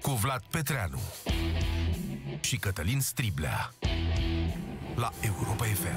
cu Vlad Petreanu și Cătălin Striblea la Europa FM.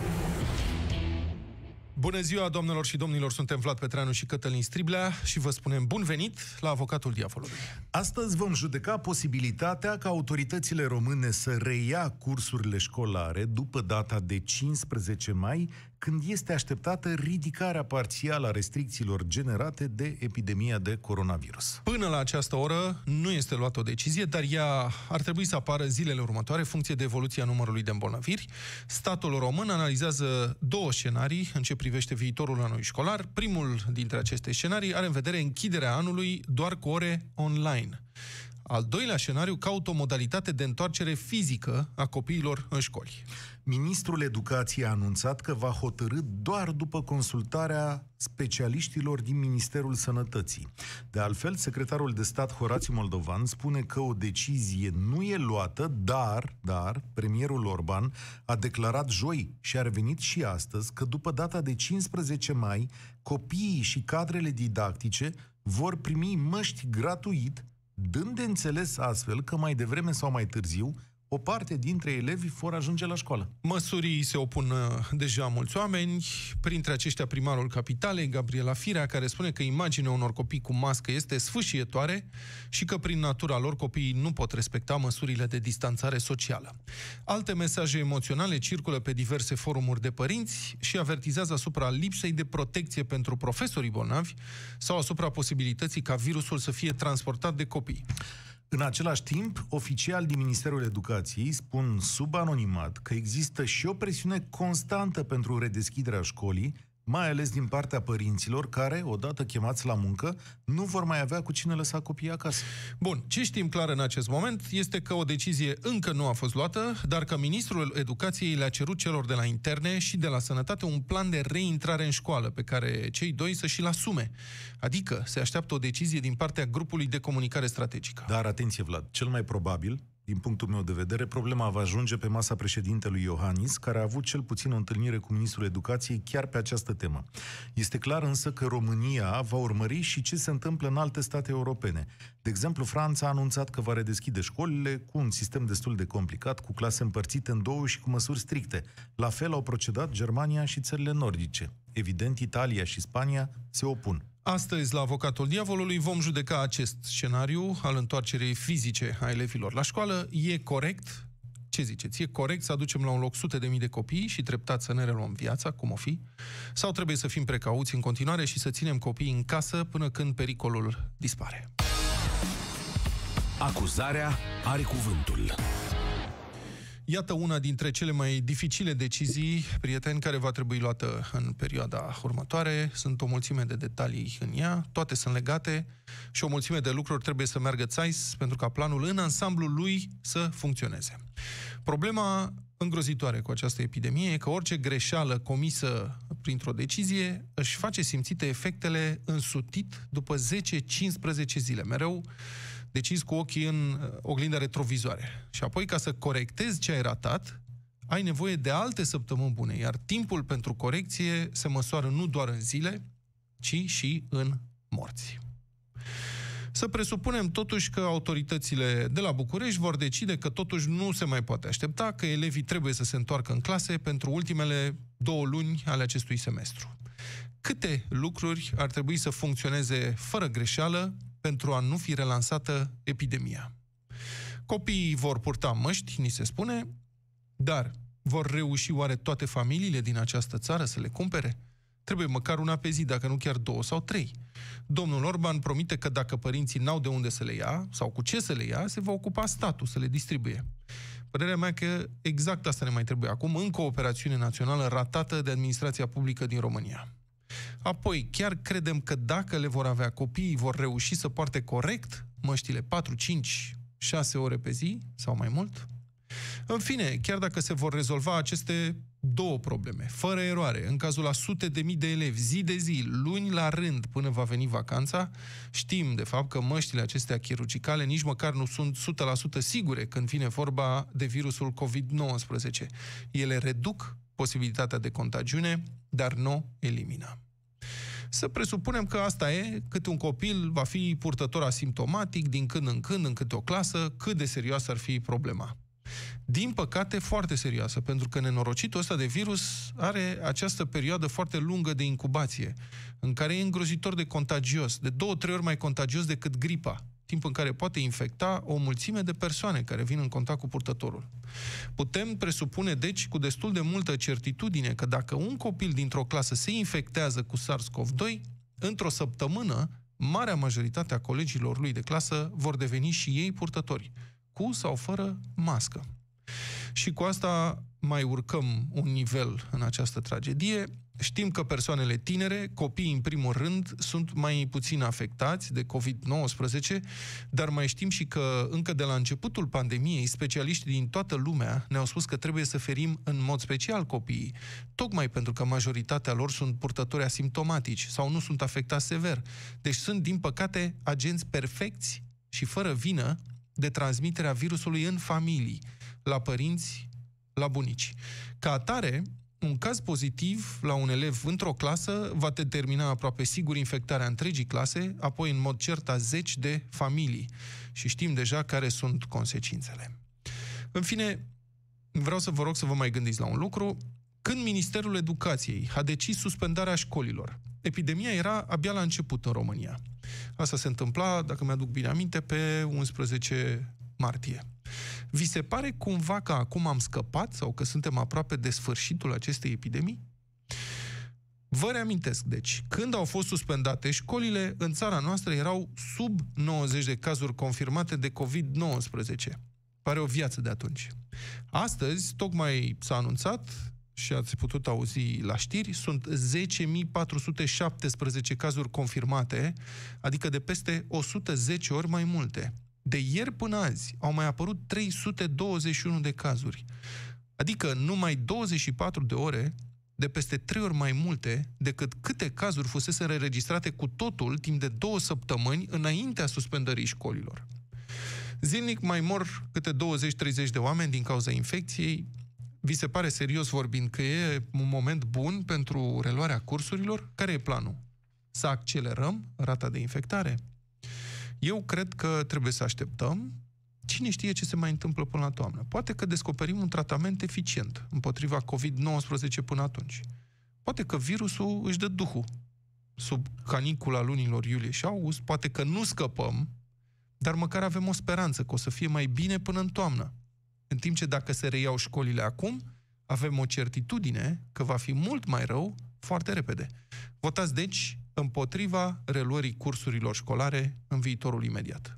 Bună ziua, doamnelor și domnilor, suntem Vlad Petreanu și Cătălin Striblea și vă spunem bun venit la Avocatul Diavolului. Astăzi vom judeca posibilitatea ca autoritățile române să reia cursurile școlare după data de 15 mai, când este așteptată ridicarea parțială a restricțiilor generate de epidemia de coronavirus. Până la această oră nu este luată o decizie, dar ea ar trebui să apară zilele următoare, în funcție de evoluția numărului de îmbolnăviri. Statul român analizează două scenarii în ce privește viitorul anului școlar. Primul dintre aceste scenarii are în vedere închiderea anului doar cu ore online. Al doilea scenariu caută o modalitate de întoarcere fizică a copiilor în școli. Ministrul Educației a anunțat că va hotărî doar după consultarea specialiștilor din Ministerul Sănătății. De altfel, secretarul de stat Horațiu Moldovan spune că o decizie nu e luată, dar premierul Orban a declarat joi și a revenit și astăzi că după data de 15 mai, copiii și cadrele didactice vor primi măști gratuit, dând de înțeles astfel că mai devreme sau mai târziu o parte dintre elevi vor ajunge la școală. Măsurii se opun deja mulți oameni, printre aceștia primarul Capitalei, Gabriela Firea, care spune că imaginea unor copii cu mască este sfâșietoare și că prin natura lor copiii nu pot respecta măsurile de distanțare socială. Alte mesaje emoționale circulă pe diverse forumuri de părinți și avertizează asupra lipsei de protecție pentru profesorii bolnavi sau asupra posibilității ca virusul să fie transportat de copii. În același timp, oficiali din Ministerul Educației spun sub anonimat că există și o presiune constantă pentru redeschiderea școlii, mai ales din partea părinților care, odată chemați la muncă, nu vor mai avea cu cine lăsa copiii acasă. Bun, ce știm clar în acest moment este că o decizie încă nu a fost luată, dar că Ministrul Educației le-a cerut celor de la Interne și de la Sănătate un plan de reintrare în școală, pe care cei doi să și-l asume. Adică se așteaptă o decizie din partea grupului de comunicare strategică. Dar atenție, Vlad, cel mai probabil, din punctul meu de vedere, problema va ajunge pe masa președintelui Iohannis, care a avut cel puțin o întâlnire cu Ministrul Educației chiar pe această temă. Este clar însă că România va urmări și ce se întâmplă în alte state europene. De exemplu, Franța a anunțat că va redeschide școlile cu un sistem destul de complicat, cu clase împărțite în două și cu măsuri stricte. La fel au procedat Germania și țările nordice. Evident, Italia și Spania se opun. Astăzi, la Avocatul Diavolului, vom judeca acest scenariu al întoarcerii fizice a elevilor la școală. E corect? Ce ziceți? E corect să aducem la un loc sute de mii de copii și treptat să ne reluăm viața, cum o fi? Sau trebuie să fim precauți în continuare și să ținem copiii în casă până când pericolul dispare? Acuzarea are cuvântul. Iată una dintre cele mai dificile decizii, prieteni, care va trebui luată în perioada următoare. Sunt o mulțime de detalii în ea, toate sunt legate și o mulțime de lucruri trebuie să meargă țais pentru ca planul în ansamblul lui să funcționeze. Problema îngrozitoare cu această epidemie e că orice greșeală comisă printr-o decizie își face simțite efectele însutit după 10-15 zile. Mereu decizi cu ochii în oglinda retrovizoare. Și apoi, ca să corectezi ce ai ratat, ai nevoie de alte săptămâni bune, iar timpul pentru corecție se măsoară nu doar în zile, ci și în morți. Să presupunem totuși că autoritățile de la București vor decide că totuși nu se mai poate aștepta, că elevii trebuie să se întoarcă în clase pentru ultimele 2 luni ale acestui semestru. Câte lucruri ar trebui să funcționeze fără greșeală pentru a nu fi relansată epidemia? Copiii vor purta măști, ni se spune, dar vor reuși oare toate familiile din această țară să le cumpere? Trebuie măcar una pe zi, dacă nu chiar 2 sau 3. Domnul Orban promite că dacă părinții n-au de unde să le ia, sau cu ce să le ia, se va ocupa statul să le distribuie. Părerea mea că exact asta ne mai trebuie acum, încă o operațiune națională ratată de administrația publică din România. Apoi, chiar credem că dacă le vor avea, copiii vor reuși să poarte corect măștile 4, 5, 6 ore pe zi, sau mai mult? În fine, chiar dacă se vor rezolva aceste 2 probleme, fără eroare, în cazul a sute de mii de elevi, zi de zi, luni la rând, până va veni vacanța, știm, de fapt, că măștile acestea chirurgicale nici măcar nu sunt 100% sigure când vine vorba de virusul COVID-19. Ele reduc posibilitatea de contagiune, dar nu elimină. Să presupunem că asta e, cât un copil va fi purtător asimptomatic din când în când, în câte o clasă, cât de serioasă ar fi problema. Din păcate, foarte serioasă, pentru că nenorocitul ăsta de virus are această perioadă foarte lungă de incubație, în care e îngrozitor de contagios, de 2-3 ori mai contagios decât gripa, timp în care poate infecta o mulțime de persoane care vin în contact cu purtătorul. Putem presupune, deci, cu destul de multă certitudine că dacă un copil dintr-o clasă se infectează cu SARS-CoV-2, într-o săptămână, marea majoritate a colegilor lui de clasă vor deveni și ei purtători, cu sau fără mască. Și cu asta mai urcăm un nivel în această tragedie. Știm că persoanele tinere, copiii în primul rând, sunt mai puțin afectați de COVID-19, dar mai știm și că încă de la începutul pandemiei, specialiștii din toată lumea ne-au spus că trebuie să ferim în mod special copiii, tocmai pentru că majoritatea lor sunt purtători asimptomatici sau nu sunt afectați sever. Deci sunt, din păcate, agenți perfecți și fără vină de transmiterea virusului în familii, la părinți, la bunici. Ca atare, un caz pozitiv la un elev într-o clasă va determina aproape sigur infectarea întregii clase, apoi în mod cert a 10 de familii. Și știm deja care sunt consecințele. În fine, vreau să vă rog să vă mai gândiți la un lucru. Când Ministerul Educației a decis suspendarea școlilor, epidemia era abia la început în România. Asta se întâmpla, dacă mi-aduc bine aminte, pe 11 martie. Vi se pare cumva că acum am scăpat sau că suntem aproape de sfârșitul acestei epidemii? Vă reamintesc, deci, când au fost suspendate școlile, în țara noastră erau sub 90 de cazuri confirmate de COVID-19. Pare o viață de atunci. Astăzi, tocmai s-a anunțat, și ați putut auzi la știri, sunt 10.417 cazuri confirmate, adică de peste 110 ori mai multe. De ieri până azi au mai apărut 321 de cazuri, adică numai 24 de ore de peste 3 ori mai multe decât câte cazuri fusese înregistrate cu totul timp de 2 săptămâni înaintea suspendării școlilor. Zilnic mai mor câte 20-30 de oameni din cauza infecției. Vi se pare, serios vorbind, că e un moment bun pentru reluarea cursurilor? Care e planul? Să accelerăm rata de infectare? Eu cred că trebuie să așteptăm. Cine știe ce se mai întâmplă până la toamnă? Poate că descoperim un tratament eficient împotriva COVID-19 până atunci. Poate că virusul își dă duhul sub canicula lunilor iulie și august. Poate că nu scăpăm, dar măcar avem o speranță că o să fie mai bine până în toamnă. În timp ce dacă se reiau școlile acum, avem o certitudine că va fi mult mai rău foarte repede. Votați, deci, împotriva reluării cursurilor școlare în viitorul imediat.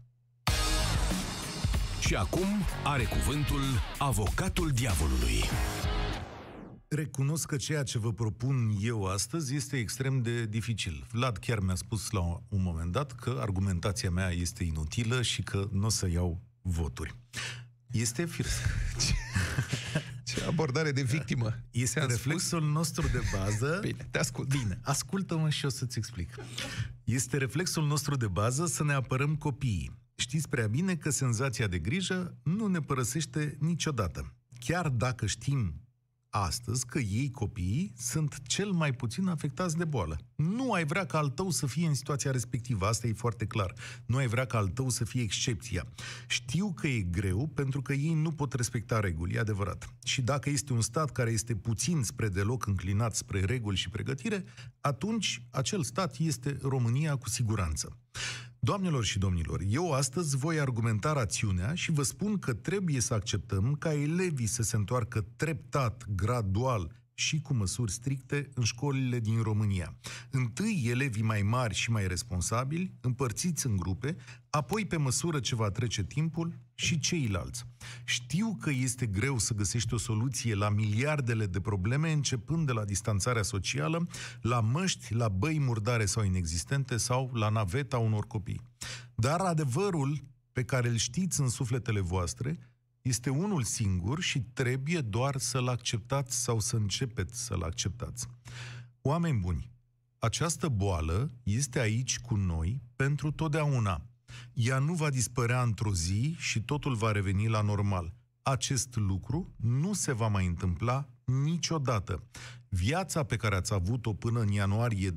Și acum are cuvântul avocatul diavolului. Recunosc că ceea ce vă propun eu astăzi este extrem de dificil. Vlad chiar mi-a spus la un moment dat că argumentația mea este inutilă și că nu o să iau voturi. Este firesc. Ce abordare de victimă. Este reflexul nostru de bază. Bine, te ascult. Bine, ascultă-mă și o să-ți explic. Este reflexul nostru de bază să ne apărăm copiii. Știți prea bine că senzația de grijă nu ne părăsește niciodată. Chiar dacă știm astăzi că ei, copiii, sunt cel mai puțin afectați de boală. Nu ai vrea ca al tău să fie în situația respectivă, asta e foarte clar. Nu ai vrea ca al tău să fie excepția. Știu că e greu pentru că ei nu pot respecta reguli, e adevărat. Și dacă este un stat care este puțin spre deloc înclinat spre reguli și pregătire, atunci acel stat este România cu siguranță. Doamnelor și domnilor, eu astăzi voi argumenta rațiunea și vă spun că trebuie să acceptăm ca elevii să se întoarcă treptat, gradual și cu măsuri stricte în școlile din România. Întâi elevii mai mari și mai responsabili, împărțiți în grupe, apoi pe măsură ce va trece timpul și ceilalți. Știu că este greu să găsești o soluție la miliardele de probleme, începând de la distanțarea socială, la măști, la băi murdare sau inexistente sau la naveta unor copii. Dar adevărul pe care îl știți în sufletele voastre este unul singur și trebuie doar să-l acceptați sau să începeți să-l acceptați. Oameni buni, această boală este aici cu noi pentru totdeauna. Ea nu va dispărea într-o zi și totul va reveni la normal. Acest lucru nu se va mai întâmpla niciodată. Viața pe care ați avut-o până în ianuarie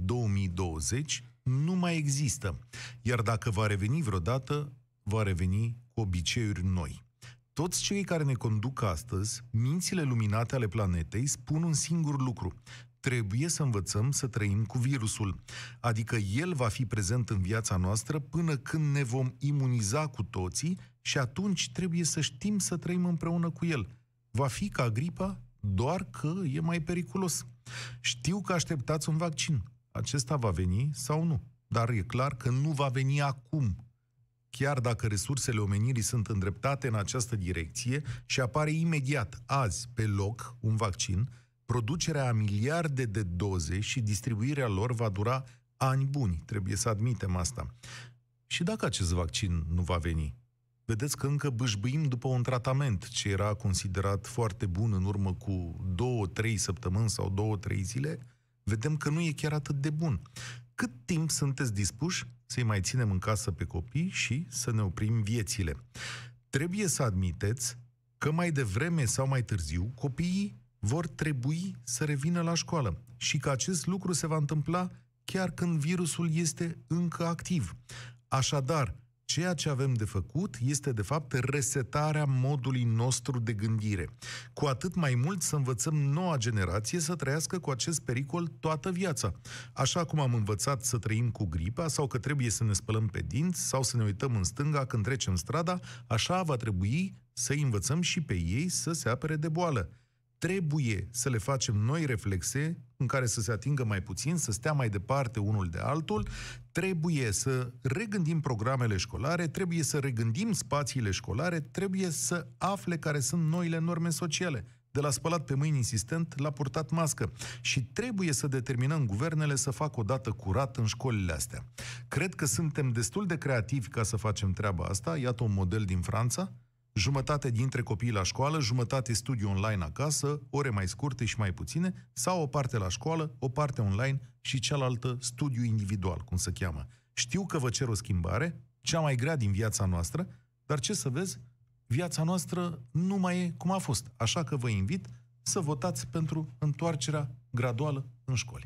2020 nu mai există. Iar dacă va reveni vreodată, va reveni cu obiceiuri noi. Toți cei care ne conduc astăzi, mințile luminate ale planetei, spun un singur lucru. Trebuie să învățăm să trăim cu virusul. Adică el va fi prezent în viața noastră până când ne vom imuniza cu toții și atunci trebuie să știm să trăim împreună cu el. Va fi ca gripa, doar că e mai periculos. Știu că așteptați un vaccin. Acesta va veni sau nu? Dar e clar că nu va veni acum. Chiar dacă resursele omenirii sunt îndreptate în această direcție și apare imediat, azi, pe loc, un vaccin, producerea a miliarde de doze și distribuirea lor va dura ani buni. Trebuie să admitem asta. Și dacă acest vaccin nu va veni? Vedeți că încă bâșbâim după un tratament ce era considerat foarte bun în urmă cu 2-3 săptămâni sau 2-3 zile, vedem că nu e chiar atât de bun. Cât timp sunteți dispuși să-i mai ținem în casă pe copii și să ne oprim viețile? Trebuie să admiteți că mai devreme sau mai târziu copiii vor trebui să revină la școală și că acest lucru se va întâmpla chiar când virusul este încă activ. Așadar, ceea ce avem de făcut este, de fapt, resetarea modului nostru de gândire. Cu atât mai mult să învățăm noua generație să trăiască cu acest pericol toată viața. Așa cum am învățat să trăim cu gripa sau că trebuie să ne spălăm pe dinți sau să ne uităm în stânga când trecem strada, așa va trebui să învățăm și pe ei să se apere de boală. Trebuie să le facem noi reflexe în care să se atingă mai puțin, să stea mai departe unul de altul, trebuie să regândim programele școlare, trebuie să regândim spațiile școlare, trebuie să afle care sunt noile norme sociale, de la spălat pe mâini insistent la purtat mască. Și trebuie să determinăm guvernele să facă odată curat în școlile astea. Cred că suntem destul de creativi ca să facem treaba asta, iată un model din Franța. Jumătate dintre copiii la școală, jumătate studiu online acasă, ore mai scurte și mai puține, sau o parte la școală, o parte online și cealaltă studiu individual, cum se cheamă. Știu că vă cer o schimbare, cea mai grea din viața noastră, dar ce să vezi, viața noastră nu mai e cum a fost. Așa că vă invit să votați pentru întoarcerea graduală în școli.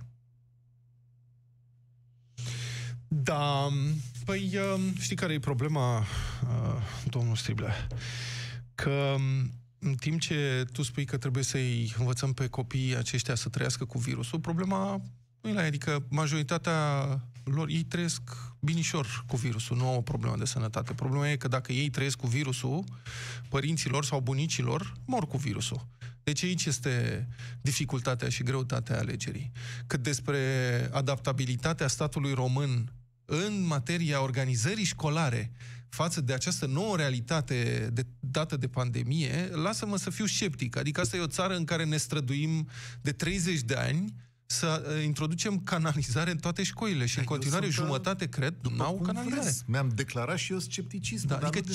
Da, păi știi care e problema, domnul Striblea? Că în timp ce tu spui că trebuie să-i învățăm pe copiii aceștia să trăiască cu virusul, problema nu e la ei, adică majoritatea lor, ei trăiesc binișor cu virusul, nu au o problemă de sănătate. Problema e că dacă ei trăiesc cu virusul, părinților sau bunicilor mor cu virusul. Deci aici este dificultatea și greutatea alegerii. Cât despre adaptabilitatea statului român în materia organizării școlare față de această nouă realitate dată de pandemie, lasă-mă să fiu sceptic. Adică asta e o țară în care ne străduim de 30 de ani să introducem canalizare în toate școlile și în continuare jumătate, cred, n-au canalizare. Mi-am declarat și eu scepticism. Da, adică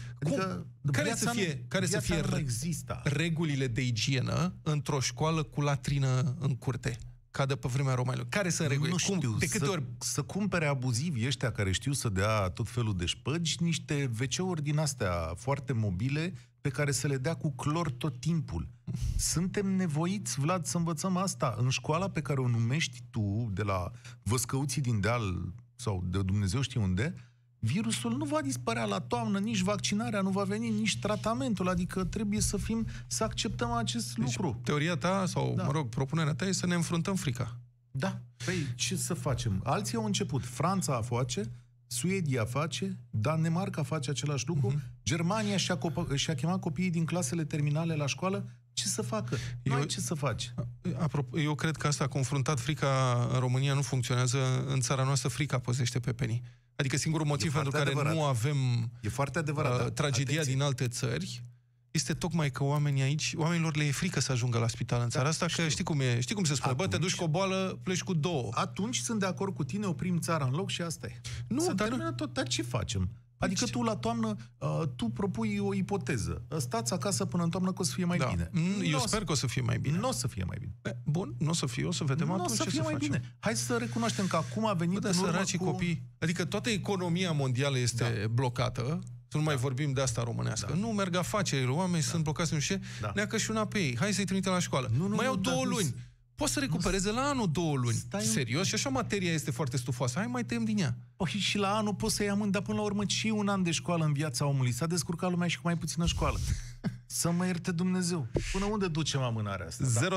care să fie regulile de igienă într-o școală cu latrină în curte? Ca de pe vremea romanilor. Care sunt regulile? Nu știu, de câte ori să cumpere abuzivi ăștia care știu să dea tot felul de șpăgi, niște WC-uri din astea foarte mobile pe care să le dea cu clor tot timpul. Suntem nevoiți, Vlad, să învățăm asta. În școala pe care o numești tu, de la Văscăuții din deal sau de Dumnezeu știe unde, virusul nu va dispărea la toamnă, nici vaccinarea nu va veni, nici tratamentul, adică trebuie să acceptăm acest lucru. Teoria ta, sau, mă rog, propunerea ta e să ne înfruntăm frica. Da. Păi, ce să facem? Alții au început. Franța face, Suedia face, Danemarca face același lucru, Germania și-a chemat copiii din clasele terminale la școală. Ce să facă? Ce să faci? Apropo, eu cred că asta, confruntat frica în România, nu funcționează. În țara noastră frica păzește pe penii. Adică singurul motiv pentru care nu avem tragedia din alte țări este tocmai că oamenilor le e frică să ajungă la spital în țara asta, că știi cum se spune, te duci cu o boală, pleci cu două. Atunci sunt de acord cu tine, oprim țara în loc și asta e. Dar ce facem? Adică tu la toamnă, tu propui o ipoteză. Stați acasă până în toamnă că o să fie mai bine. Eu sper că o să fie mai bine. Nu o să fie mai bine. Bun, nu o să fie, o să vedem atunci ce să facem. Bine. Hai să recunoaștem că acum a venit în urmă cu copii. Adică toată economia mondială este blocată. Să nu mai vorbim de asta românească. Nu merg afacerile, oamenii sunt blocați, nu știu ce, ne-a cășunat pe ei. Hai să-i trimite la școală. Mai au 2 luni. poate să recupereze la anul 2 luni. Serios? Și așa materia este foarte stufoasă. Hai, mai tăiem din ea. Păi și la anul poți să-i amând, dar până la urmă și un an de școală în viața omului. S-a descurcat lumea și cu mai puțină școală. Să mă ierte Dumnezeu. Până unde ducem amânarea asta?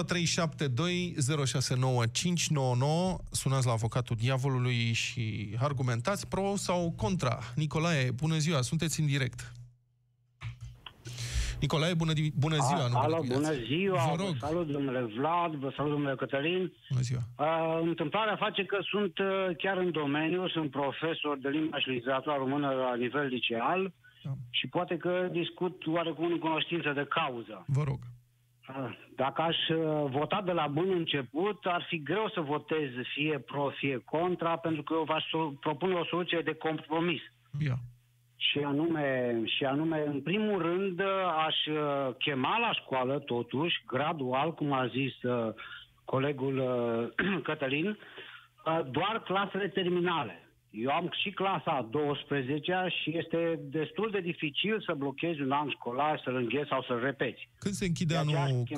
0372069599. Sunați la avocatul diavolului și argumentați pro sau contra. Nicolae, bună ziua, sunteți în direct. Nicolae, bună ziua. Alo, bună ziua, vă salut domnule Vlad, vă salut domnule Cătălin. Bună ziua. Întâmplarea face că sunt chiar în domeniu, sunt profesor de limba și literatura română la nivel liceal și poate că discut oarecum în cunoștință de cauză. Vă rog. Dacă aș vota de la bun început, ar fi greu să votez fie pro, fie contra, pentru că eu v-aș propune o soluție de compromis. Și anume, în primul rând, aș chema la școală, totuși, gradual, cum a zis colegul Cătălin, doar clasele terminale. Eu am și clasa a 12-a și este destul de dificil să blochezi un an școlar, să-l înghezi sau să-l repeți. Când se închide anul...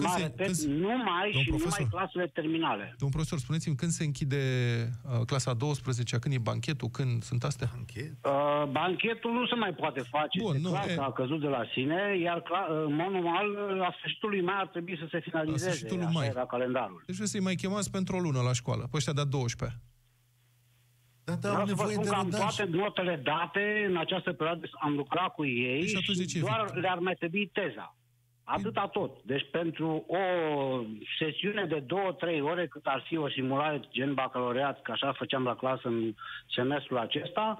Numai clasele terminale. Domnul profesor, spuneți-mi, când se închide clasa a 12-a, când e banchetul, când sunt astea? Banchetul nu se mai poate face. Clasa a căzut de la sine, iar în mod normal, la sfârșitul lui mai ar trebui să se finalizeze. Așa era calendarul. Deci vreau să-i mai chemați pentru o lună la școală, pe ăștia de-a 12-a. Vreau să vă spun că am toate notele date în această perioadă, am lucrat cu ei și doar le-ar mai trebui teza. Atâta tot. Deci pentru o sesiune de 2-3 ore, cât ar fi o simulare gen bacalaureat, că așa făceam la clasă în semestrul acesta,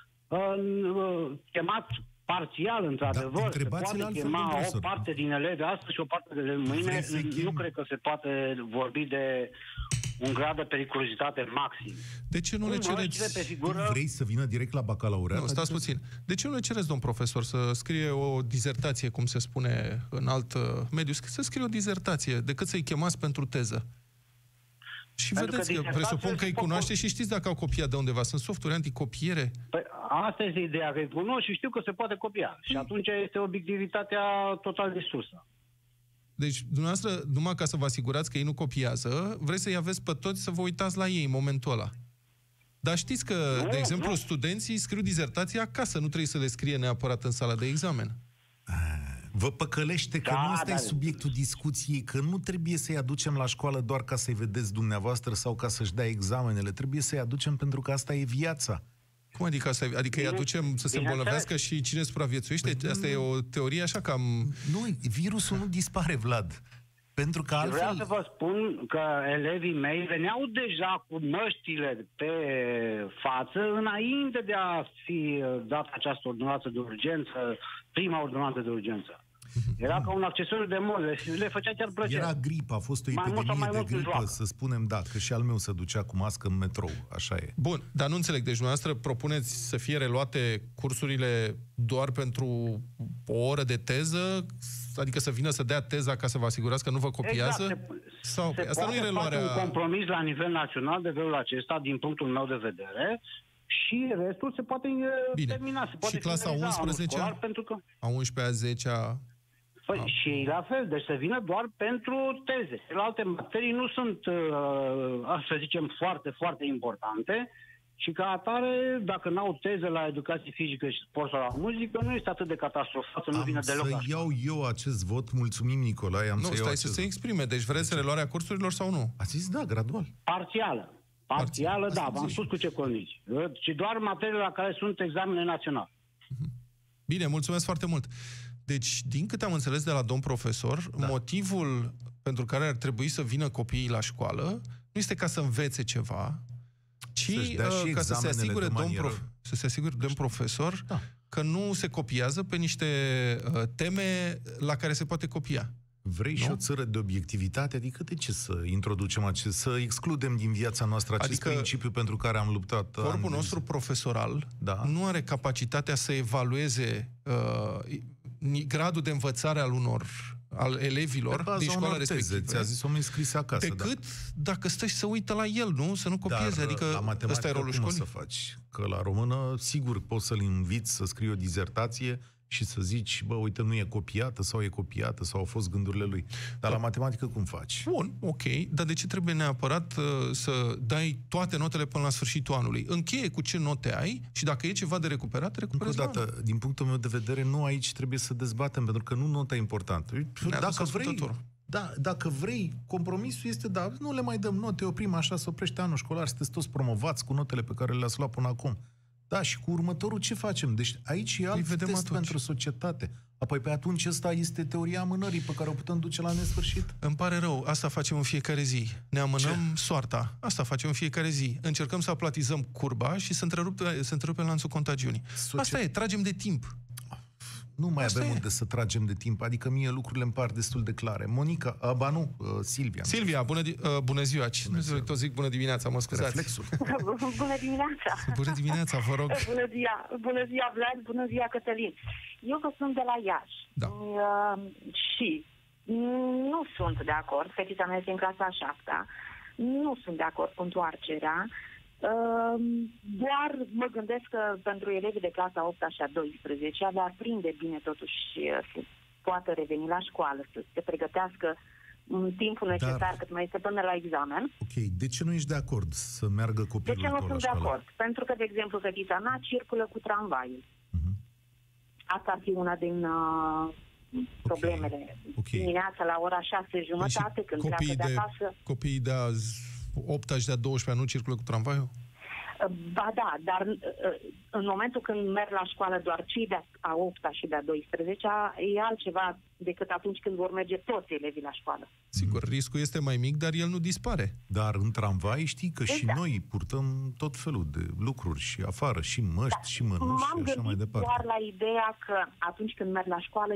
chemat parțial, într-adevăr, se poate chema o parte din elevi astăzi și o parte de mâine. Nu cred că se poate vorbi de un grad de periculozitate maxim. De ce nu le cereți? Vrei să vină direct la bacalaureat? Nu, stați puțin. De ce nu le cereți, domn profesor, să scrie o dizertație, cum se spune în alt mediu, să scrie o dizertație, decât să-i chemați pentru teză? Și vedeți că presupun că îi cunoaște și știți dacă au copiat de undeva. Sunt softuri anticopiere? Păi, asta este ideea, că îi cunosc și știu că se poate copia. Și atunci este obiectivitatea total distrusă. Deci, dumneavoastră, numai ca să vă asigurați că ei nu copiază, vreți să-i aveți pe toți să vă uitați la ei în momentul ăla. Dar știți că, de exemplu, studenții scriu dizertații acasă, nu trebuie să le scrie neapărat în sala de examen. Vă păcălește că nu ăsta e subiectul discuției, că nu trebuie să-i aducem la școală doar ca să-i vedeți dumneavoastră sau ca să-și dea examenele. Trebuie să-i aducem pentru că asta e viața. Cum adică asta? Adică îi aducem să se îmbolnăvească și cine supraviețuiește? Asta e o teorie așa cam... Nu, virusul nu dispare, Vlad. Pentru că altfel... Vreau să vă spun că elevii mei veneau deja cu măștile pe față înainte de a fi dat această ordonanță de urgență, prima ordonanță de urgență. Era ca un accesoriu de modă, le făcea chiar plăcere. Era gripă, a fost o epidemie de gripă, să spunem, da, că și al meu se ducea cu mască în metrou, așa e. Bun, dar nu înțeleg, deci dumneavoastră propuneți să fie reluate cursurile doar pentru o oră de teză, adică să vină să dea teza ca să vă asigurați că nu vă copiază? Exact, sau asta nu e reluarea... un compromis la nivel național de felul acesta, din punctul meu de vedere, și restul se poate termina. Se poate și clasa 11-a? Pentru că... A 11-a, 10-a... Păi și la fel, deci să vină doar pentru teze. Alte materii nu sunt, să zicem, foarte, foarte importante și ca atare, dacă n-au teze la educație fizică și sport sau la muzică, nu este atât de catastrofat să nu vină deloc. Să iau eu acest vot, mulțumim Nicolae, stai să se exprime, deci vreți reluarea cursurilor sau nu? A zis da, gradual. Parțială, da, v-am spus cu ce condiții. Și doar materiile la care sunt examene naționale. Bine, mulțumesc foarte mult. Deci, din câte am înțeles de la domn profesor, motivul pentru care ar trebui să vină copiii la școală nu este ca să învețe ceva, ci ca să se asigure domn profesor că nu se copiază pe niște teme la care se poate copia. Vrei și o țară de obiectivitate? Adică de ce să introducem să excludem din viața noastră acest principiu pentru care am luptat? Corpul nostru profesoral nu are capacitatea să evalueze gradul de învățare al elevilor din școala respectivă. Ți-a zis omul scris acasă. Decât dacă stai să uită la el, nu? Să nu copieze. Dar adică la matematică ăsta e rolul școlii. Să faci? Că la română, sigur, poți să-l inviți să scrie o dizertație și să zici, bă, uite, nu e copiată sau au fost gândurile lui. Dar la matematică cum faci? Bun, ok, dar de ce trebuie neapărat să dai toate notele până la sfârșitul anului? Încheie cu ce note ai și dacă e ceva de recuperat, recuperezi. Încă o dată, din punctul meu de vedere, nu aici trebuie să dezbatem, pentru că nu nota e importantă. Dacă vrei, compromisul este, nu le mai dăm note, oprim așa, să oprește anul școlar, sunteți toți promovați cu notele pe care le-ați luat până acum. Da, și cu următorul ce facem? Deci aici e alt test pentru societate. Apoi pe atunci ăsta este teoria amânării pe care o putem duce la nesfârșit. Îmi pare rău, asta facem în fiecare zi. Ne amânăm soarta. Asta facem în fiecare zi. Încercăm să aplatizăm curba și să întrerupem lanțul contagiunii. Asta e, tragem de timp. Nu mai avem unde să tragem de timp, adică mie lucrurile îmi par destul de clare. Monica, Silvia. Silvia, bună ziua. Tot zic bună dimineața, mă scuzați. Reflexul. Bună dimineața. Bună dimineața, vă rog. Bună ziua, Vlad, bună ziua, Cătălin. Eu că sunt de la Iași. Da. Și nu sunt de acord, fetița mea este în clasa a 7-a, nu sunt de acord cu întoarcerea. Doar mă gândesc că pentru elevii de clasa 8 și a 12 le-ar prinde bine totuși să poată reveni la școală, să se pregătească în timpul necesar cât mai este până la examen. Ok, de ce nu ești de acord să meargă copilul la școală? De ce nu sunt de acord? Pentru că, de exemplu, fetița mea circulă cu tramvaiul. Asta ar fi una din problemele. Dimineața la ora 6:30, când pleacă de acasă. Copiii de azi 8 și de-a 12 nu circulă cu tramvaiul? Ba da, dar în momentul când merg la școală doar cei de-a 8 și de-a 12 e altceva decât atunci când vor merge toți elevii la școală. Sigur, riscul este mai mic, dar el nu dispare. Dar în tramvai știi că și noi purtăm tot felul de lucruri și afară, și măști, și mănuși și așa mai departe. Doar la ideea că atunci când merg la școală,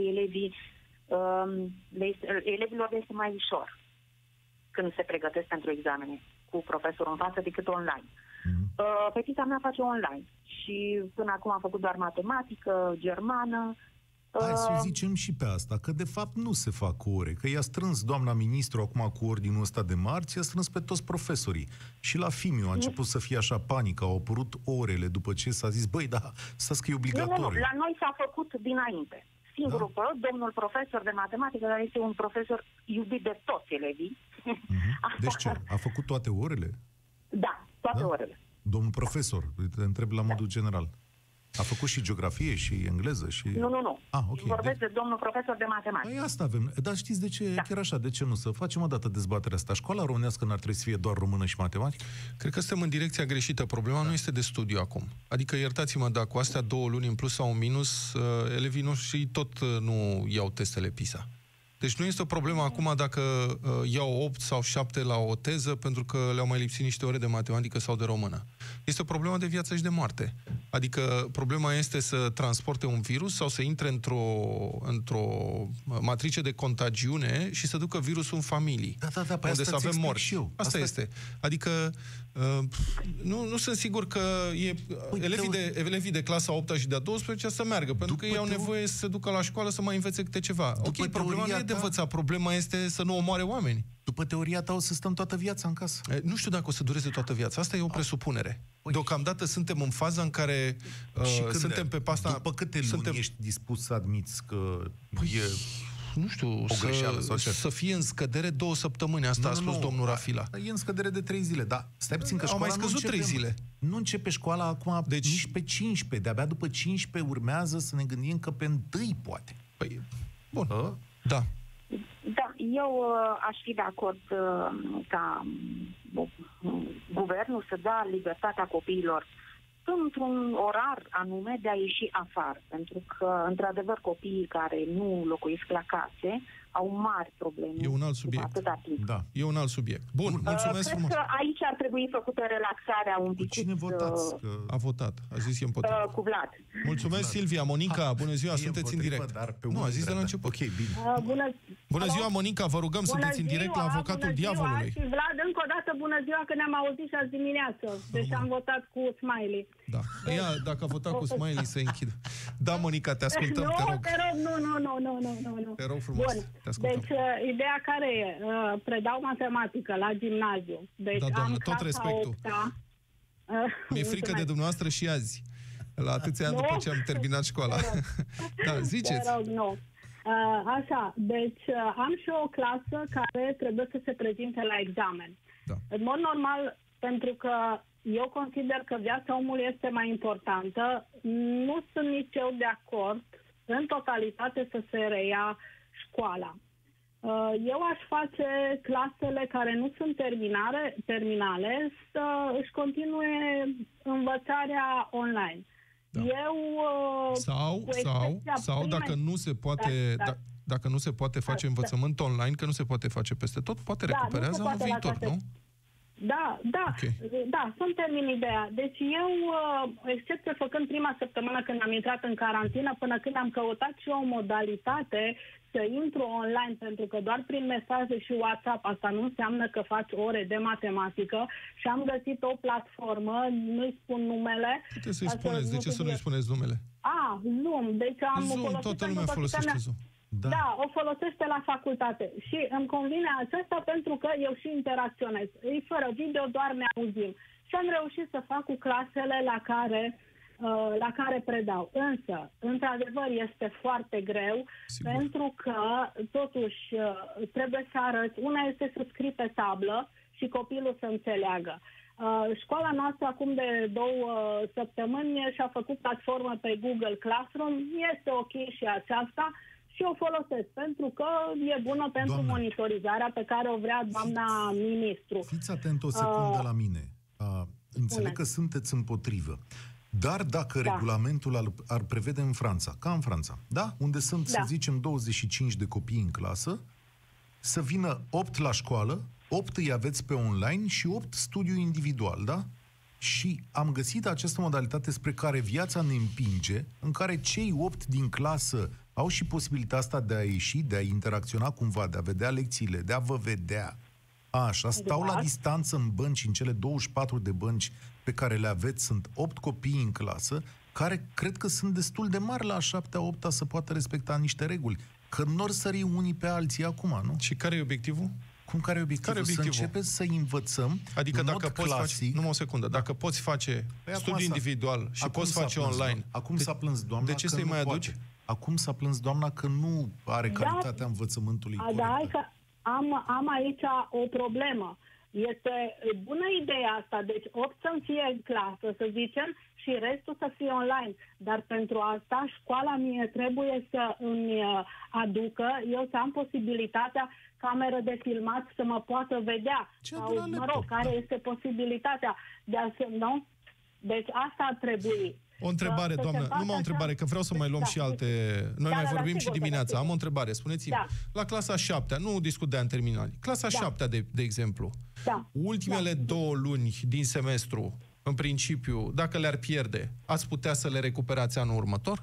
elevilor le este mai ușor când se pregătesc pentru examene cu profesorul în față decât online. Fetița mea face online și până acum a făcut doar matematică, germană. Hai să zicem și pe asta, că de fapt nu se fac ore, că i-a strâns doamna ministru acum cu ordinul ăsta de marți, i-a strâns pe toți profesorii. Și la Fimiu a început să fie așa panică, au apărut orele după ce s-a zis, băi, da, să-ți că e obligatoriu. Nu, la noi s-a făcut dinainte. Singurul domnul profesor de matematică, care este un profesor iubit de toți elevii. Deci ce? A făcut toate orele? Da, toate orele. Domnul profesor, te întreb la modul general. A făcut și geografie și engleză și... Nu. Okay. Vorbesc de domnul profesor de matematică. Păi asta avem. Dar știți de ce? Chiar așa, de ce nu? Să facem o dată dezbaterea asta. Școala românească n-ar trebui să fie doar română și matematică? Cred că suntem în direcția greșită. Problema nu este de studiu acum. Adică, iertați-mă, dacă cu astea 2 luni în plus sau în minus, elevii noștri tot nu iau testele PISA. Deci nu este o problemă acum dacă iau 8 sau 7 la o teză pentru că le-au mai lipsit niște ore de matematică sau de română. Este o problemă de viață și de moarte. Adică problema este să transporte un virus sau să intre într-o matrice de contagiune și să ducă virusul în familii. Da, unde să avem morți. Asta este. Adică nu sunt sigur că elevii de clasa 8 și de-a 12 să meargă, pentru că ei au nevoie să se ducă la școală să mai învețe câte ceva. Ok, problema nu e de învățat, problema este să nu omoare oameni. După teoria ta o să stăm toată viața în casă. Nu știu dacă o să dureze toată viața. Asta e o presupunere. Deocamdată suntem în faza în care suntem pe pasta... După câte luni ești dispus să admiți că e... Nu știu, să fie în scădere 2 săptămâni. Asta a spus domnul Rafila. E în scădere de 3 zile, da. Stai puțin că școala au mai scăzut 3 zile. Nu începe școala acum nici pe 15. De-abia după 15 urmează să ne gândim că pe 1 poate. Păi, bun. Da. Da, eu aș fi de acord ca guvernul să dea libertatea copiilor într-un orar anume de a ieși afară. Pentru că, într-adevăr, copiii care nu locuiesc la case au mari probleme. E un alt subiect. Da. E un alt subiect. Bun, mulțumesc frumos. Cred că aici ar trebui făcută relaxarea un pic. Cine votați? A votat. A zis e împotriva. Cu Vlad. Mulțumesc, Silvia. Monica, bună ziua, sunteți în direct. Nu, a zis de la început. Ok, bine. Bună ziua, Monica, vă rugăm, sunteți în direct la avocatul diavolului. Și Vlad, încă o dată, bună ziua, că ne-am auzit și azi dimineață. Deci am votat cu Smiley. Da. Dacă a votat cu Smiley, se închide. Da, Monica, te ascultăm, te rog. Nu. Te rog frumos. Bun. Deci, ideea care e? Predau matematică la gimnaziu. Deci da, doamnă, tot respectul. Mi-e frică de dumneavoastră și azi. La atâția ani după ce am terminat școala. Da, ziceți. Te rog, nu. Așa, deci am și o clasă care trebuie să se prezinte la examen. Da. În mod normal, pentru că eu consider că viața omului este mai importantă, nu sunt nici eu de acord în totalitate să se reia școala. Eu aș face clasele care nu sunt terminale să își continue învățarea online. Da. Sau dacă nu se poate, dacă nu se poate face învățământ online, că nu se poate face peste tot, poate recuperează în viitor, nu? Okay. Da, să-mi termin ideea. Deci eu, excepție făcând prima săptămână când am intrat în carantină, până când am căutat și o modalitate să intru online, pentru că doar prin mesaje și WhatsApp, asta nu înseamnă că faci ore de matematică, și am găsit o platformă, nu-i spun numele. Puteți să-i spuneți, de ce să nu-i spuneți numele? Zoom, deci am Zoom, toată lumea folosește Zoom. Da, o folosește la facultate și îmi convine acesta pentru că eu și interacționez. Ei, fără video, doar ne auzim. Și am reușit să fac cu clasele la care predau. Însă, într-adevăr, este foarte greu. Sigur. Pentru că, totuși, trebuie să arăți. Una este să scrii pe tablă și copilul să înțeleagă. Școala noastră acum de 2 săptămâni și-a făcut platformă pe Google Classroom. Este ok și aceasta. Și o folosesc, pentru că e bună pentru monitorizarea pe care o vrea doamna ministru. Fiți atent o secundă la mine. Înțeleg că sunteți împotrivă. Dar dacă regulamentul ar prevede în Franța, ca în Franța, da? Unde sunt, să zicem, 25 de copii în clasă, să vină 8 la școală, 8 îi aveți pe online și 8 studiu individual, da? Și am găsit această modalitate spre care viața ne împinge, în care cei 8 din clasă au și posibilitatea asta de a ieși, de a interacționa cumva, de a vedea lecțiile, de a vă vedea. Așa, stau la distanță în bănci, în cele 24 de bănci pe care le aveți, sunt 8 copii în clasă, care cred că sunt destul de mari la a 7-a, 8-a să poată respecta niște reguli. Că n-or sări unii pe alții acum, nu? Și care e obiectivul? Cum care e obiectivul? Să începeți să învățăm. Adică dacă poți face, numai o secundă, dacă poți face studiu individual și poți face online. Acum s-a plâns doamna. De ce să-i mai aduci? Acum s-a plâns doamna că nu are calitatea învățământului corectă. Da, că am aici o problemă. Este bună ideea asta, deci 8 să-mi fie în clasă, să zicem, și restul să fie online. Dar pentru asta școala mie trebuie să îmi aducă, eu să am posibilitatea cameră de filmat să mă poată vedea. Sau, mă rog, care este posibilitatea de a se... Nu? Deci asta ar trebui. O întrebare, doamnă, numai o întrebare, că vreau să mai luăm și alte... Noi mai vorbim și dimineața. Am o întrebare, spuneți-mi. La clasa 7-a, nu discut de ani terminali, clasa 7-a, de exemplu, ultimele 2 luni din semestru, în principiu, dacă le-ar pierde, ați putea să le recuperați anul următor?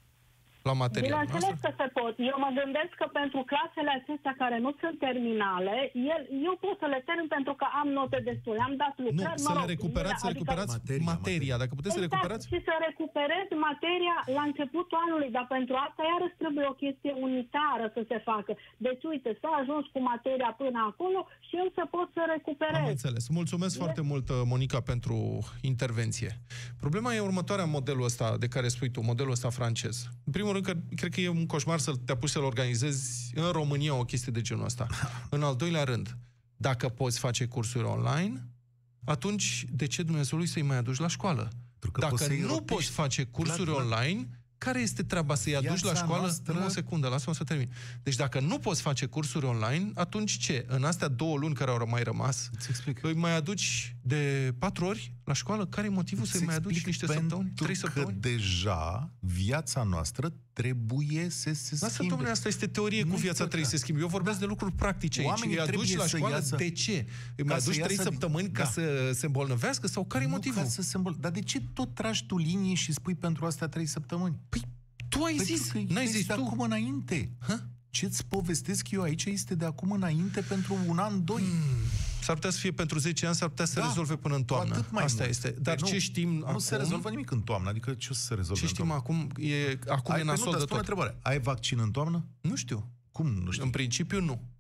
La material. Bineînțeles că se pot. Eu mă gândesc că pentru clasele acestea care nu sunt terminale, eu pot să le termin pentru că am note destule, am dat lucrări. Nu, să le recuperați, materia. Dacă puteți să recuperați? Și să recuperez materia la începutul anului, dar pentru asta iarăși trebuie o chestie unitară să se facă. Deci, uite, s-a ajuns cu materia până acolo și eu să pot să recuperez. Am înțeles. Mulțumesc foarte mult, Monica, pentru intervenție. Problema e următoarea, modelul ăsta de care spui tu, modelul ăsta francez. În primul rând, că cred că e un coșmar să te apuci să-l organizezi în România o chestie de genul ăsta. În al doilea rând, dacă poți face cursuri online, atunci de ce Dumnezeului să-i mai aduci la școală? Dacă nu poți face cursuri online, care este treaba să-i aduci la școală? Numai o secundă, lasă-mă să termin. Deci dacă nu poți face cursuri online, atunci ce? În astea 2 luni care au mai rămas, îi mai aduci de 4 ori la școală? Care e motivul să-i mai aduci niște săptămâni? 3 săptămâni? Că deja viața noastră trebuie să se schimbe. Lasă, domnule, asta este teorie, cu viața trebuie să se schimbe. Eu vorbesc de lucruri practice aici. Îi aduci la școală, de ce? Îi mai aduci 3 săptămâni ca să se îmbolnăvească? Sau care e motivul? Dar de ce tot tragi tu linie și spui pentru astea 3 săptămâni? Păi, tu ai zis, n-ai zis tu. De acum înainte. Ce-ți povestesc eu aici este de acum înainte pentru 1 an, 2. S-ar putea să fie pentru 10 ani, s-ar putea să se rezolve până în toamnă. Asta este. Dar ce știm acum... Nu se rezolvă nimic în toamnă, adică ce o să se rezolve? Ce știm acum? Acum e nasol de tot. Întrebare. Ai vaccin în toamnă? Nu știu. Cum nu știu? În principiu nu.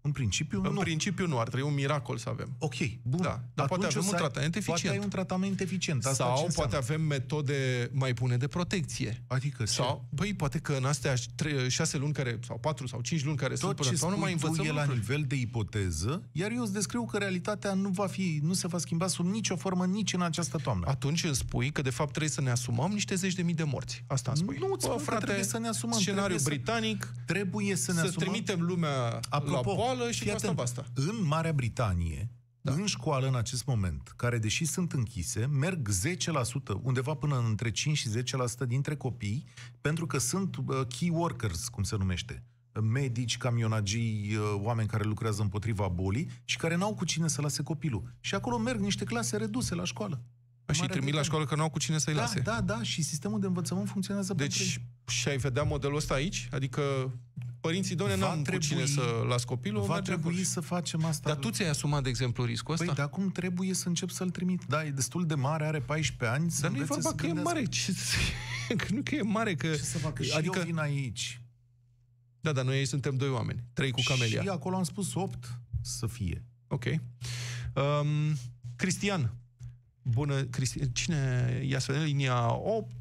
În principiu, În principiu nu, ar trebui un miracol să avem. Ok, bun. Da, dar poate avem un tratament eficient. Poate ai un tratament eficient. Asta sau poate avem metode mai bune de protecție. Adică sau, băi, poate că în astea 6 luni care, sau 4 sau 5 luni care sunt până sau nu mai învățăm e la nivel de ipoteză, iar eu îți descriu că realitatea nu se va schimba sub nicio formă nici în această toamnă. Atunci îmi spui că de fapt trebuie să ne asumăm niște 10.000 de morți. Asta îmi spui. Nu îți spun că trebuie să ne asumăm. Scenariu britanic, trebuie să ne asumăm. Trimitem lumea la poală și cu asta basta. În Marea Britanie, în școală în acest moment, care deși sunt închise, merg 10%, undeva până între 5 și 10% dintre copii, pentru că sunt key workers, cum se numește. Medici, camionagii, oameni care lucrează împotriva bolii și care n-au cu cine să lase copilul. Și acolo merg niște clase reduse la școală. Și trimit la școală că n-au cu cine să-i lase. Da, și sistemul de învățământ funcționează pentru ei. Și ai vedea modelul ăsta aici? Adică părinții, n-am cu cine să las copilul. Va trebui să facem asta. Dar tu ți-ai asumat, de exemplu, riscul ăsta? Păi, dar acum trebuie să încep să-l trimit. Da, e destul de mare, are 14 ani. Dar nu e vorba că e mare. Nu că e mare, că... Ce să facă? Și eu vin aici. Da, dar noi suntem 2 oameni. 3 cu camelia. Și acolo am spus 8 să fie. Ok. Cristian. Bună, Cristian. Cine ia să vedem? Linia 8.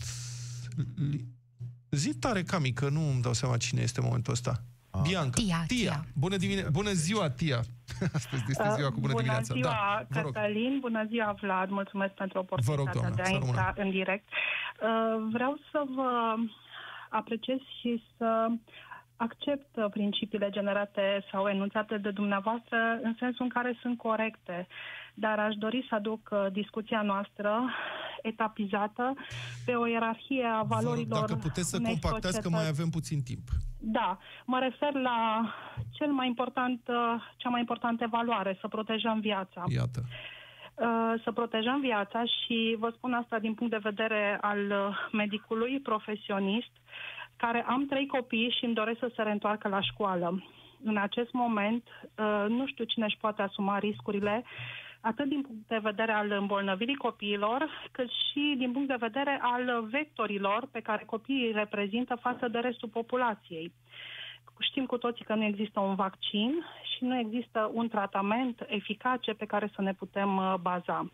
Zi tare, Cami, că nu îmi dau seama cine este în momentul ăsta. Bianca. Tia. Bună ziua, Tia. Astăzi este ziua cu bună dimineața. Bună ziua, Cătălin. Bună ziua, Vlad. Mulțumesc pentru oportunitatea de a intra în direct. Vreau să vă apreciez și să accept principiile generate sau enunțate de dumneavoastră în sensul în care sunt corecte, dar aș dori să aduc discuția noastră etapizată pe o ierarhie a valorilor. Dacă puteți să compactați, că mai avem puțin timp. Da, mă refer la cea mai importantă valoare, să protejăm viața. Iată. Să protejăm viața și vă spun asta din punct de vedere al medicului profesionist, care am 3 copii și îmi doresc să se reîntoarcă la școală. În acest moment, nu știu cine își poate asuma riscurile, atât din punct de vedere al îmbolnăvirii copiilor, cât și din punct de vedere al vectorilor pe care copiii îi reprezintă față de restul populației. Știm cu toții că nu există un vaccin și nu există un tratament eficace pe care să ne putem baza.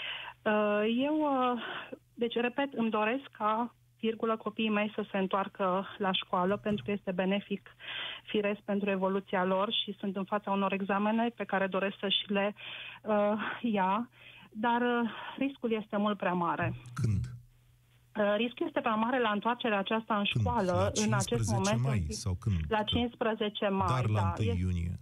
Deci, repet, îmi doresc ca copiii mei să se întoarcă la școală, pentru că este benefic, firesc, pentru evoluția lor și sunt în fața unor examene pe care doresc să și le ia, dar riscul este mult prea mare. Când? Riscul este prea mare la întoarcerea aceasta în școală, în acest moment. Mai, sau când? La 15 mai. Dar la 1 iunie.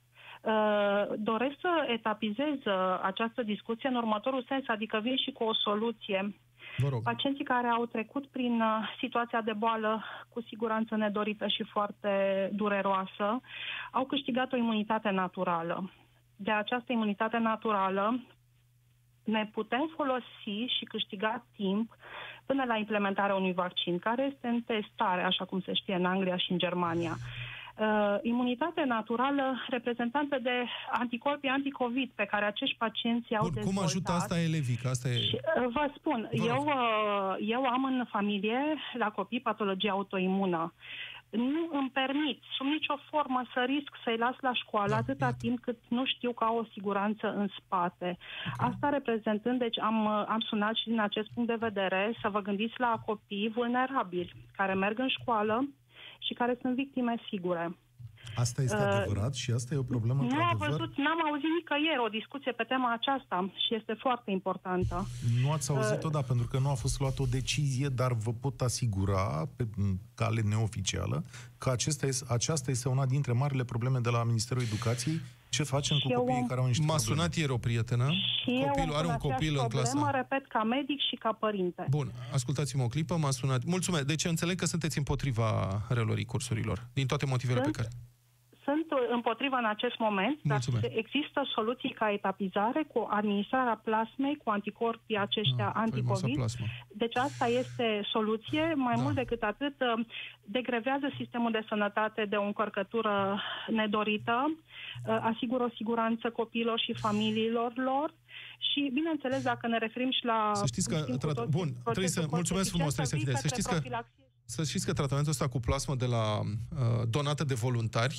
Doresc să etapizez această discuție în următorul sens, adică vin și cu o soluție. Pacienții care au trecut prin situația de boală cu siguranță nedorită și foarte dureroasă au câștigat o imunitate naturală. De această imunitate naturală ne putem folosi și câștiga timp până la implementarea unui vaccin, care este în testare, așa cum se știe în Anglia și în Germania. Imunitate naturală reprezentată de anticorpii anticovid pe care acești pacienți au dezvoltat. Cum ajută asta elevii? Asta e... Vă spun, eu am în familie, la copii, patologie autoimună. Nu îmi permit sub nicio formă să risc să-i las la școală atâta timp cât nu știu că au o siguranță în spate. Asta reprezentând, deci am sunat și din acest punct de vedere să vă gândiți la copii vulnerabili care merg în școală și care sunt victime sigure. Asta este adevărat și asta e o problemă N-am auzit nicăieri o discuție pe tema aceasta și este foarte importantă. Nu ați auzit-o, da, pentru că nu a fost luată o decizie, dar vă pot asigura, pe cale neoficială, că aceasta este una dintre marile probleme de la Ministerul Educației. Ce facem cu copiii care au niște probleme? M-a sunat ieri o prietenă. Copilul are un copil în clasă. Mă repet, ca medic și ca părinte. Bun, ascultați-mă o clipă, m-a sunat. Mulțumesc. Deci înțeleg că sunteți împotriva reluării cursurilor, din toate motivele pe care... Sunt împotriva în acest moment, dar există soluții ca etapizare cu administrarea plasmei, cu anticorpii aceștia anticovid. Deci asta este soluție. Mai mult decât atât, degrevează sistemul de sănătate de o încărcătură nedorită, asigură o siguranță copiilor și familiilor lor. Și, bineînțeles, dacă ne referim și la... Să știți că... Bun, trebuie să... Mulțumesc frumos, trebuie să știți că tratamentul ăsta cu plasmă donată de voluntari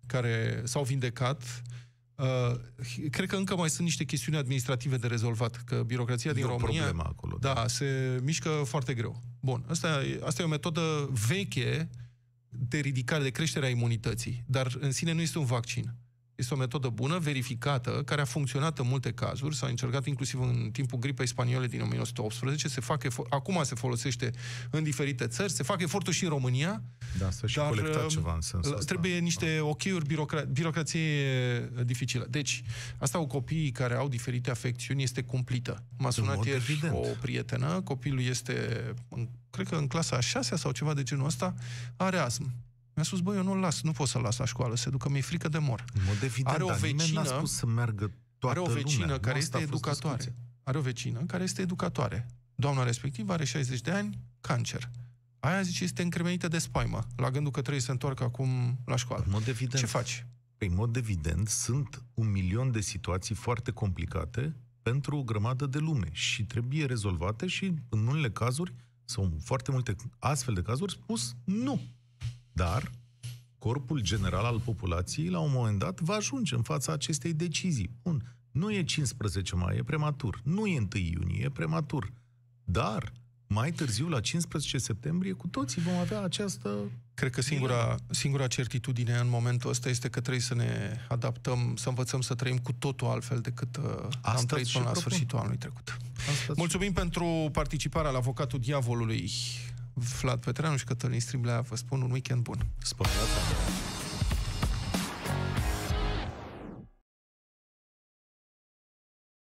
care s-au vindecat. Cred că încă mai sunt niște chestiuni administrative de rezolvat, că birocrația din România acolo, se mișcă foarte greu. Bun, asta e o metodă veche de ridicare, de creștere a imunității, dar în sine nu este un vaccin. Este o metodă bună, verificată, care a funcționat în multe cazuri, s-a încercat inclusiv în timpul gripei spaniole din 1918, acum se folosește în diferite țări, se fac eforturi și în România. Da, să și colectat ceva în sensul ăsta. Trebuie niște ok-uri, birocrație dificilă. Deci, asta cu copiii care au diferite afecțiuni este cumplită. M-a sunat ieri o prietenă, copilul este, cred că în clasa a 6-a sau ceva de genul ăsta, are astm. Mi-a spus, băi, eu nu-l las, nu pot să-l las la școală, se ducă, mi-e frică de mor. În mod evident, are o vecină, n-a spus să meargă toată are o vecină lumea. care este educatoare. Are o vecină care este educatoare. Doamna respectivă are 60 de ani, cancer. Aia, zice, este încremenită de spaimă, la gândul că trebuie să se întoarcă acum la școală. În mod evident. Ce faci? În mod evident, sunt 1.000.000 de situații foarte complicate pentru o grămadă de lume și trebuie rezolvate și, în unele cazuri, sau în foarte multe astfel de cazuri, spus nu. Dar corpul general al populației, la un moment dat, va ajunge în fața acestei decizii. Bun, nu e 15 mai, e prematur. Nu e 1 iunie, e prematur. Dar, mai târziu, la 15 septembrie, cu toții vom avea această... Cred că singura certitudine în momentul ăsta este că trebuie să ne adaptăm, să învățăm să trăim cu totul altfel decât am trăit până la sfârșitul anului trecut. Mulțumim pentru participarea la Avocatul Diavolului. Vlad Petreanu și Cătălin Striblea vă spun un weekend bun. Spălați!